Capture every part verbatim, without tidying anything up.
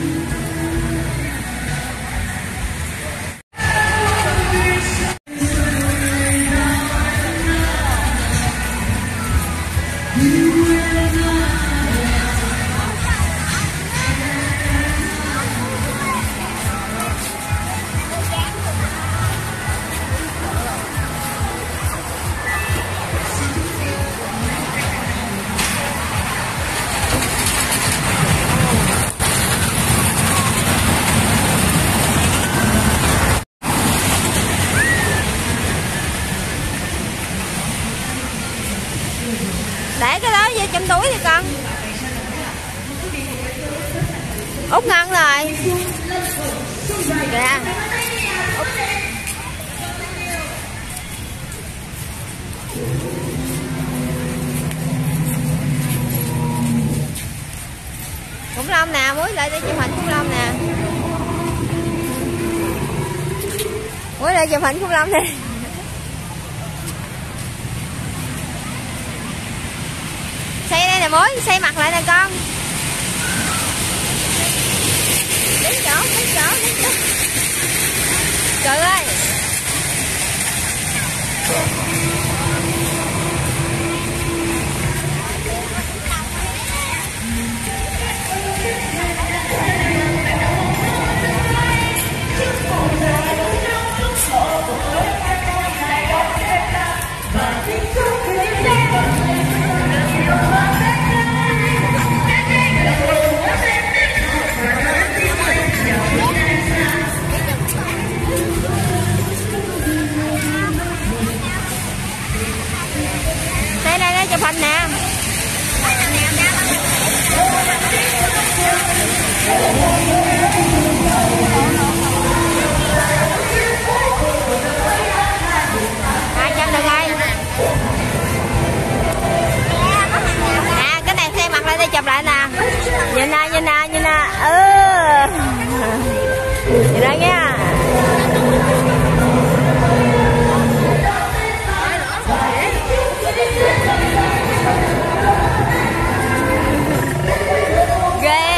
Để cái đó vô trong túi đi con. Út Ngân rồi. Kìa. Khủng long nè, muối lại để chụp hình khủng long nè. Muối lại chụp hình khủng long đi. Xây đây nè muối, xây mặt lại nè con. Đứng chỗ, đứng chỗ, đứng chỗ. Trời ơi. Xây đây đây chụp hình nè. Hai trăm được rồi. Nè cái này xây mặt lại đây chụp lại nè. Nhìn nè nhìn nè nhìn nè. Ừ. Nhìn đây nha. Ghê.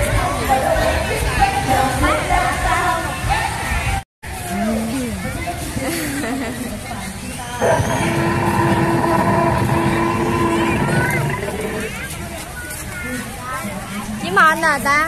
Chỉ mòn nè ta.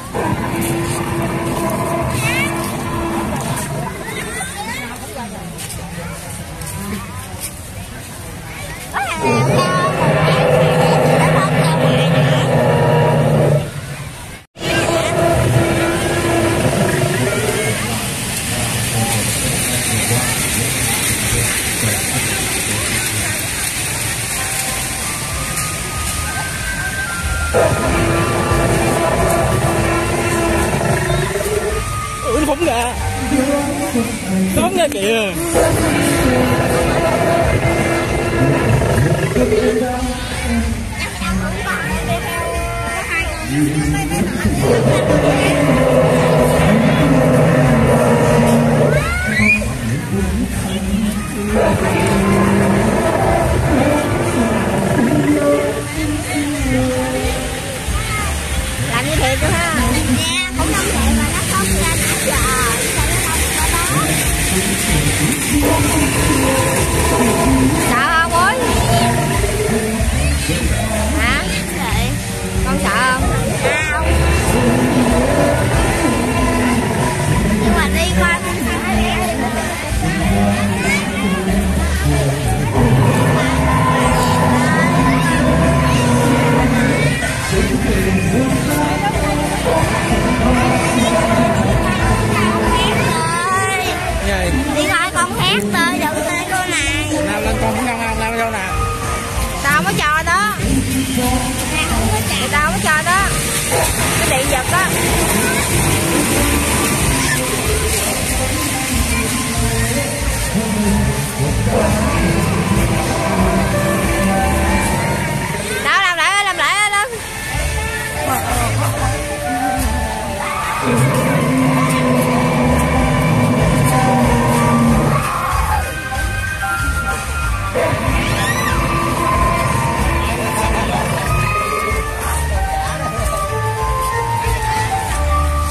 Ủa nó phóng ra. Nó phóng ra kìa. Làm như thiệt rồi ha. Nè, cũng không thiệt mà nó không ra nãy giờ. Sợ không Muối? Hả? Con sợ không? Không.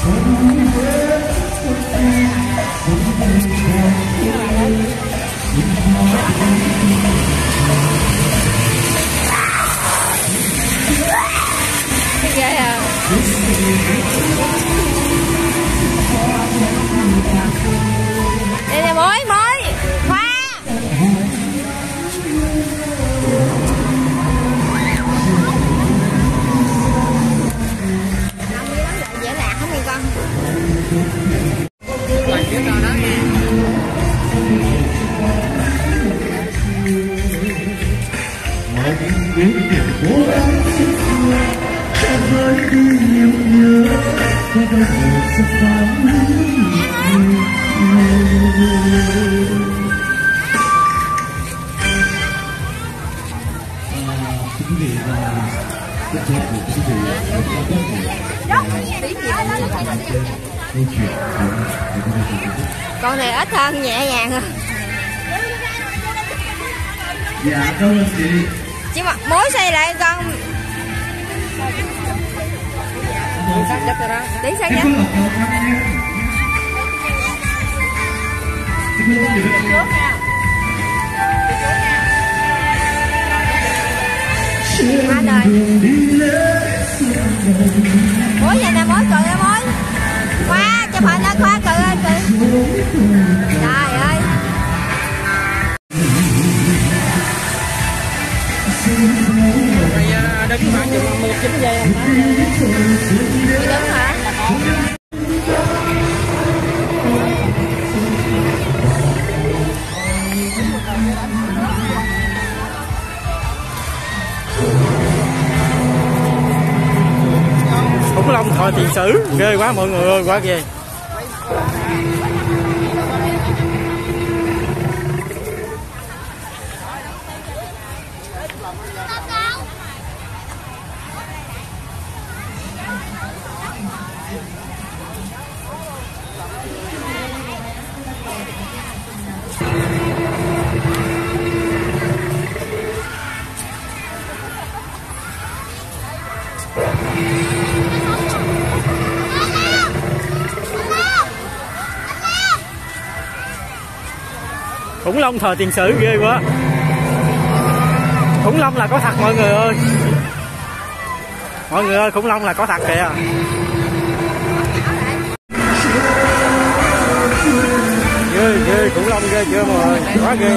Ghê à. Đây nè mối mối khoa. Dễ lạc không đi con. với đi nhiều nhớ có đâu một giấc phán quý vị và tất cả quý vị câu chuyện con này ít hơn nhẹ nhàng à. dạ cảm ơn chị. Chứ mà mối xây lại con tí sang nhất má đời mối vậy nè mối cười ơi mối khoa chụp hình ơi khoa cười ơi cười trời ơi đứng khoảng chừng mười chín giây đứng hả? khủng long thời tiền sử ghê quá mọi người ơi, quá ghê. Khủng long thời tiền sử ghê quá. Khủng long là có thật mọi người ơi. Mọi người ơi, khủng long là có thật kìa. Ghê ghê, khủng long ghê chưa mọi người, quá ghê.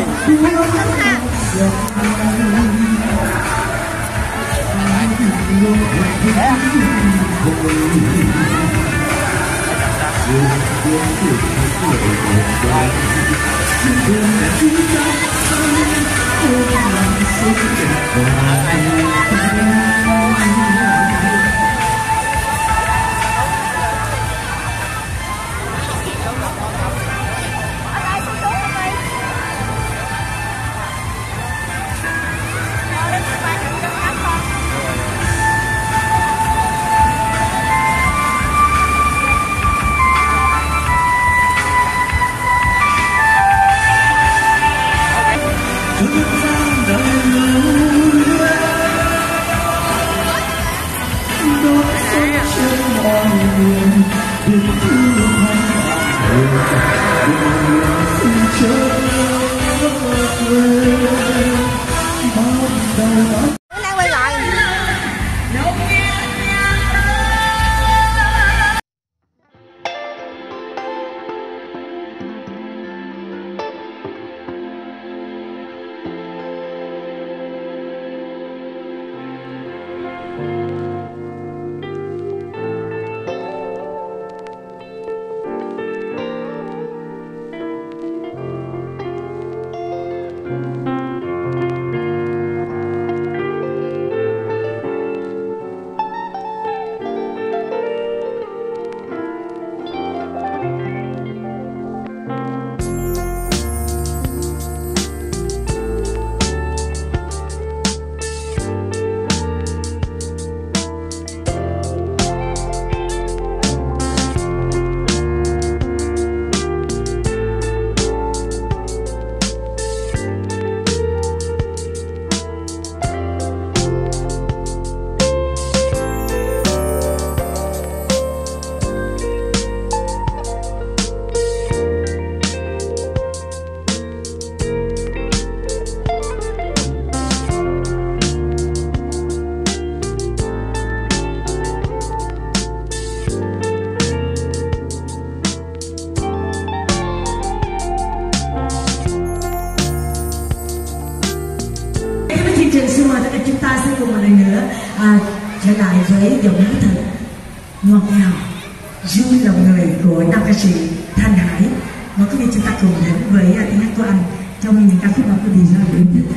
cái giọng nói thật ngọt ngào vui lòng người của nam ca sĩ Thanh Hải. Mời quý vị chúng ta cùng đến với tiếng hát của anh trong những ca khúc mà quý vị rất là yêu thích.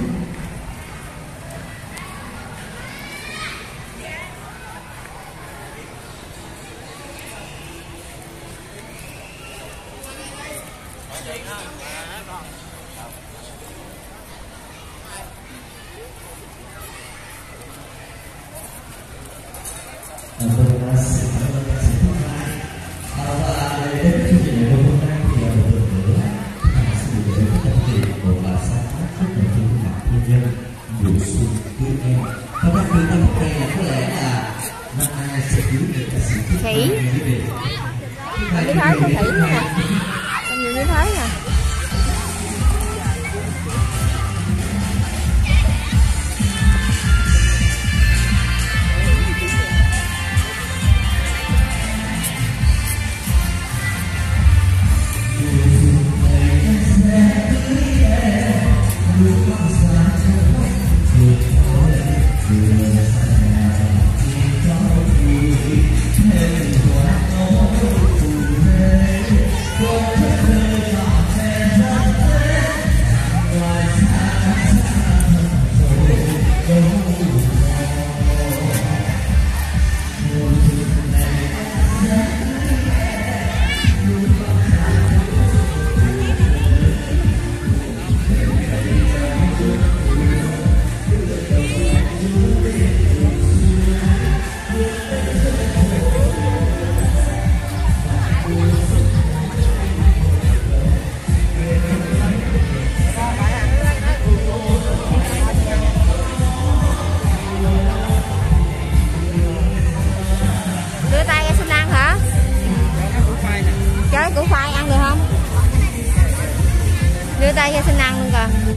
Khỉ, như thế có khỉ nữa nè, như thế nè.